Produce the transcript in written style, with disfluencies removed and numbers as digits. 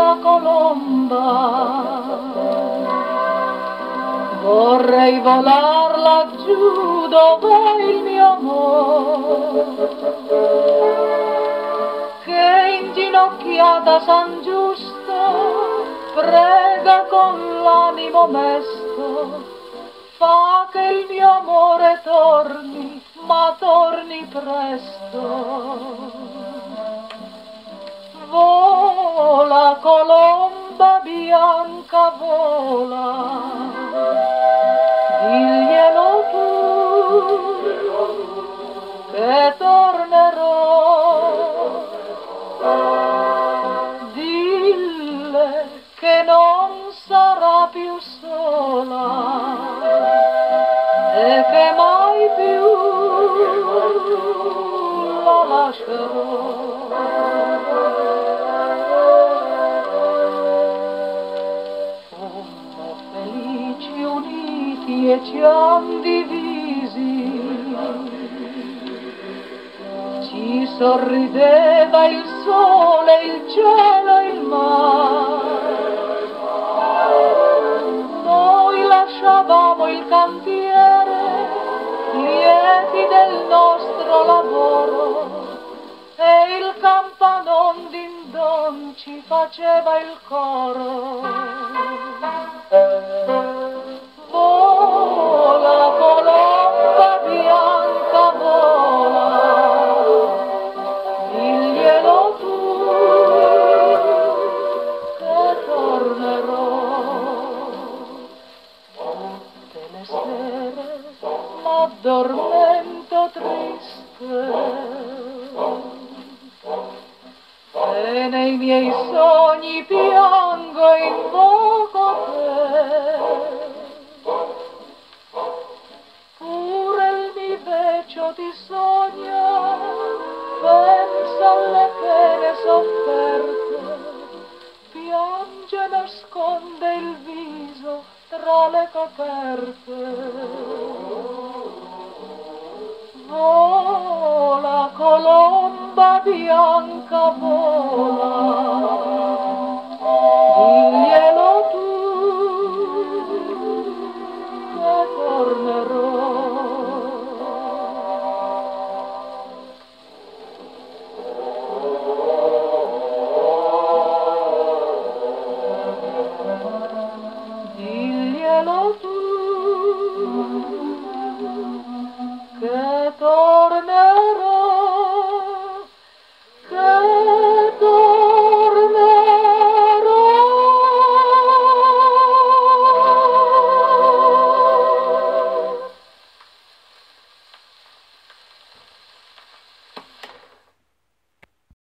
la colomba. Vorrei volar laggiù dove il mio amore, che inginocchiata San Giusto prega con l'animo mesto. Fa che il mio amore torni, ma torni presto. Vola colomba bianca, vola, diglielo tu, che tornerò. Dille che non sarà più sola e che mai più la lascerò. Fommo felici uniti e ci han divisi, ci sorrideva il sole, il cielo e il mare. Noi lasciavamo il cantiere, lieti del nostro lavoro, e il campanon din don ci faceva il coro. Vola colomba bianca, vola, diglielo tu, che tornerò. Tutte le sere m'addormento triste, e nei miei sogni piango e invoco te. Pure il mi vecchio ti sogna, pensa alle pene sofferte, piange e nasconde il viso tra le coperte. Vola colomba bianca, vola,